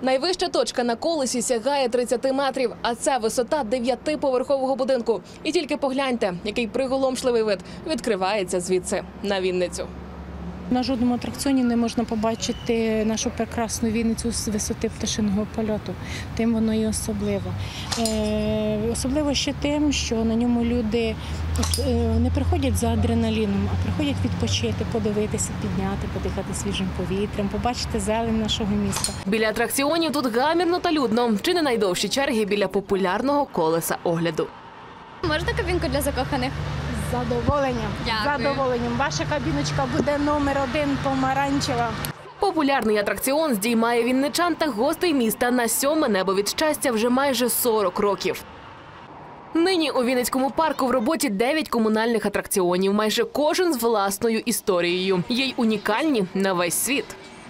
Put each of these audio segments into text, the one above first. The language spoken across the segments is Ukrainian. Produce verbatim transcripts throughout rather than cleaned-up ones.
Найвища точка на колесі сягає тридцяти метрів, а це висота дев'ятиповерхового будинку. І тільки погляньте, який приголомшливий вид відкривається звідси на Вінницю. На жодному атракціоні не можна побачити нашу прекрасну Вінницю з висоти пташиного польоту. Тим воно і особливо. Е, особливо ще тим, що на ньому люди е, не приходять за адреналіном, а приходять відпочити, подивитися, підняти, подихати свіжим повітрям, побачити зелень нашого міста. Біля атракціонів тут гамірно та людно. Чи не найдовші черги біля популярного колеса огляду. Можна кабінку для закоханих? З задоволенням. Дякую. З задоволенням. Ваша кабіночка буде номер один помаранчева. Популярний атракціон здіймає вінничан та гостей міста на сьоме небо від щастя вже майже сорок років. Нині у Вінницькому парку в роботі дев'ять комунальних атракціонів, майже кожен з власною історією. Є й унікальні на весь світ.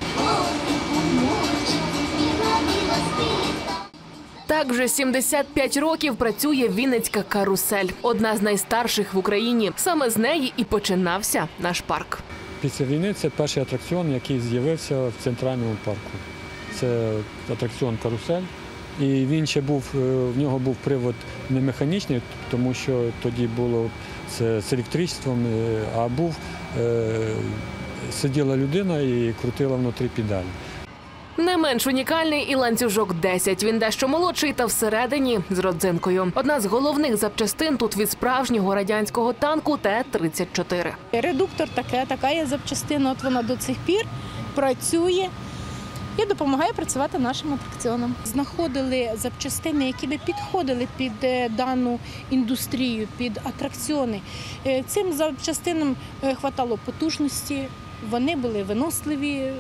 Так вже сімдесят п'ять років працює Вінницька карусель. Одна з найстарших в Україні. Саме з неї і починався наш парк. Після війни це перший атракціон, який з'явився в центральному парку. Це атракціон «Карусель». І він ще був, в нього був привод не механічний, тому що тоді було це з електричеством, а був, сиділа людина і крутила внутрі педалі. Не менш унікальний і ланцюжок десять. Він дещо молодший та всередині з родзинкою. Одна з головних запчастин тут від справжнього радянського танку Т тридцять чотири. Редуктор таке, така є запчастина, от вона до цих пір працює і допомагає працювати нашим атракціонам. Знаходили запчастини, які би підходили під дану індустрію, під атракціони. Цим запчастинам хватало потужності, вони були виносливі,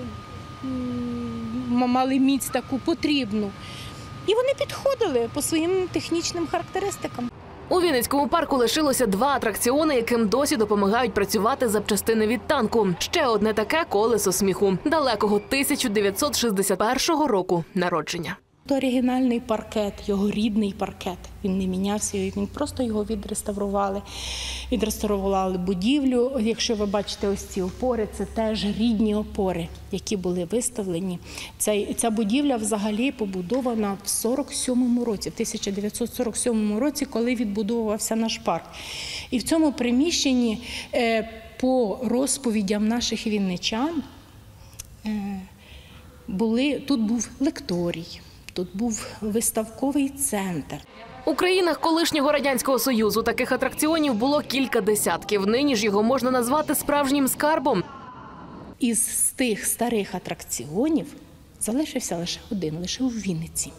мали міць таку потрібну. І вони підходили по своїм технічним характеристикам. У Вінницькому парку лишилося два атракціони, яким досі допомагають працювати запчастини від танку. Ще одне таке – колесо сміху, далекого тисяча дев'ятсот шістдесят першого року народження. Оригінальний паркет, його рідний паркет. Він не мінявся, він просто його відреставрували. Відреставрували будівлю. Якщо ви бачите ось ці опори, це теж рідні опори, які були виставлені. Ця, ця будівля взагалі побудована в сорок сьомому році, в тисяча дев'ятсот сорок сьомому році, коли відбудовувався наш парк. І в цьому приміщенні е, по розповідям наших вінничан е, були, тут був лекторій. Тут був виставковий центр. У країнах колишнього Радянського Союзу таких атракціонів було кілька десятків. Нині ж його можна назвати справжнім скарбом. Із тих старих атракціонів залишився лише один, лише у Вінниці.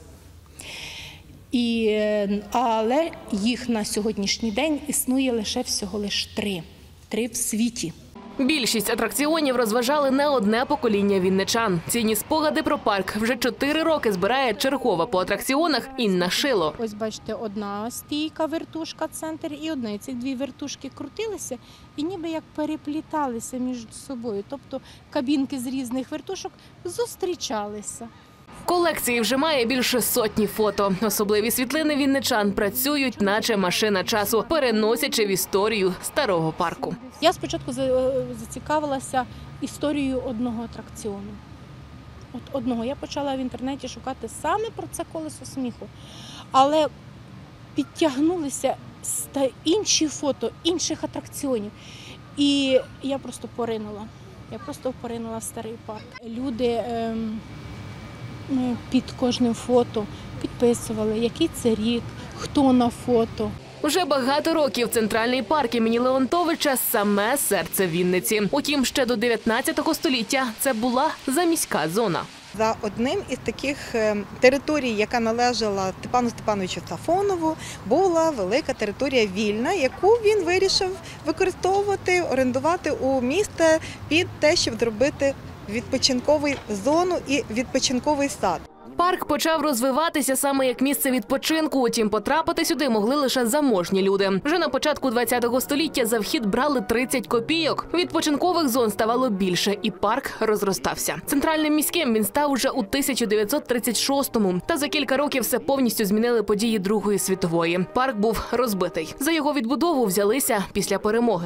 І, але їх на сьогоднішній день існує лише всього лише три. Три в світі. Більшість атракціонів розважали не одне покоління вінничан. Цінні спогади про парк вже чотири роки збирає чергова по атракціонах Інна Шило. Ось бачите, одна стійка, вертушка, центр і одна. І ці дві вертушки крутилися і ніби як перепліталися між собою. Тобто кабінки з різних вертушок зустрічалися. В колекції вже має більше сотні фото. Особливі світлини вінничан працюють, наче машина часу, переносячи в історію старого парку. Я спочатку зацікавилася історією одного атракціону. От одного. Я почала в інтернеті шукати саме про це колесо сміху. Але підтягнулися інші фото інших атракціонів. І я просто поринула. Я просто поринула в старий парк. Люди ем, під кожним фото підписували, який це рік, хто на фото. Уже багато років центральний парк імені Леонтовича – саме серце Вінниці. Утім, ще до дев'ятнадцятого століття це була заміська зона. За одним із таких територій, яка належала Степану Степановичу Сафонову, була велика територія вільна, яку він вирішив використовувати, орендувати у міста під те, щоб зробити відпочинкову зону і відпочинковий сад. Парк почав розвиватися саме як місце відпочинку, утім потрапити сюди могли лише заможні люди. Вже на початку ХХ століття за вхід брали тридцять копійок. Відпочинкових зон ставало більше і парк розростався. Центральним міським він став уже у тисяча дев'ятсот тридцять шостому. Та за кілька років все повністю змінили події Другої світової. Парк був розбитий. За його відбудову взялися після перемоги.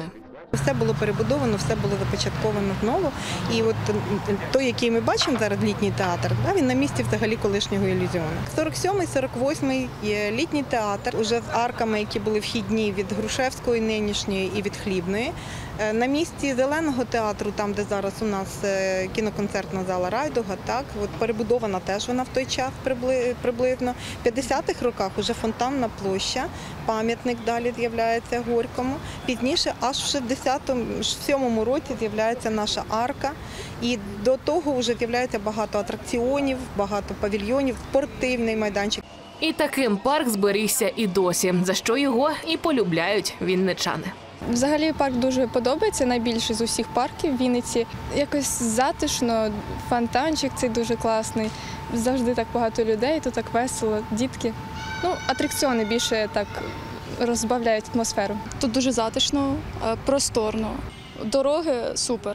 Все було перебудовано, все було започатковано знову. І от той, який ми бачимо зараз, літній театр, да, він на місці взагалі колишнього ілюзіону. сорок сьомий - сорок восьмий є літній театр, уже з арками, які були вхідні від Грушевської нинішньої і від Хлібної. На місці Зеленого театру, там, де зараз у нас кіноконцертна зала Райдуга, так, от перебудована теж вона в той час приблизно. В п'ятдесятих роках вже Фонтанна площа, пам'ятник далі з'являється Горькому. Пізніше, аж в шістдесят сьомому році з'являється наша арка. І до того вже з'являється багато атракціонів, багато павільйонів, спортивний майданчик. І таким парк зберігся і досі, за що його і полюбляють вінничани. Взагалі парк дуже подобається, найбільший з усіх парків в Вінниці. Якось затишно, фонтанчик цей дуже класний, завжди так багато людей, тут так весело, дітки. Ну, атракціони більше так розбавляють атмосферу. Тут дуже затишно, просторно, дороги супер.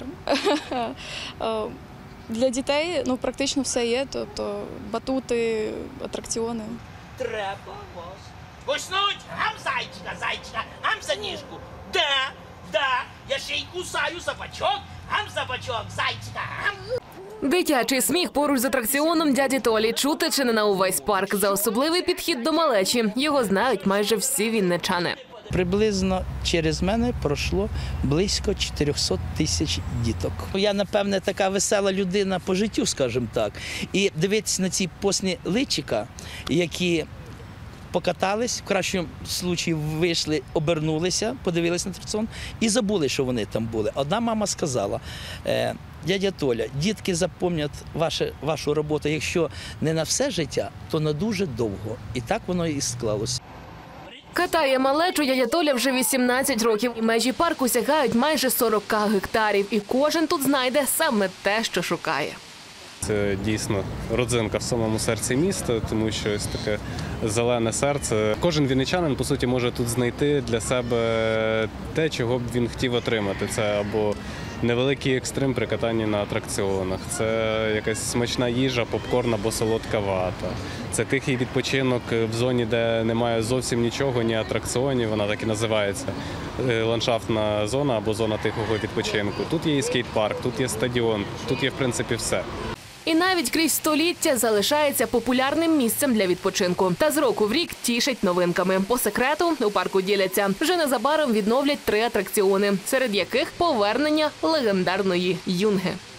Для дітей ну, практично все є, тобто батути, атракціони. Треба вас. Коснуть, гам зайчика, зайчика, гам за ніжку. Да, да, я ще й кусаю за бачок, гам за бачок, зайчика, гам. Дитячий сміх поруч з атракціоном дяді Толі чути чи не на увесь парк. За особливий підхід до малечі його знають майже всі вінничани. Приблизно через мене пройшло близько чотириста тисяч діток. Я, напевне, така весела людина по життю, скажімо так. І дивитися на ці постні личика, які покатались, в кращому випадку вийшли, обернулися, подивилися на атракціон і забули, що вони там були. Одна мама сказала: дядя Толя, дітки запам'ятають вашу, вашу роботу, якщо не на все життя, то на дуже довго. І так воно і склалося. Катає малечу дядя Толя вже вісімнадцять років. І межі парку сягають майже сорок гектарів. І кожен тут знайде саме те, що шукає. Це дійсно родзинка в самому серці міста, тому що ось таке зелене серце. Кожен вінничанин, по суті, може тут знайти для себе те, чого б він хотів отримати. Це або невеликий екстрим при катанні на атракціонах, це якась смачна їжа, попкорн або солодка вата. Це тихий відпочинок в зоні, де немає зовсім нічого, ні атракціонів, вона так і називається. Ландшафтна зона або зона тихого відпочинку. Тут є і скейт-парк, тут є стадіон, тут є, в принципі, все. І навіть крізь століття залишається популярним місцем для відпочинку. Та з року в рік тішить новинками. По секрету у парку діляться. Вже незабаром відновлять три атракціони, серед яких повернення легендарної юнги.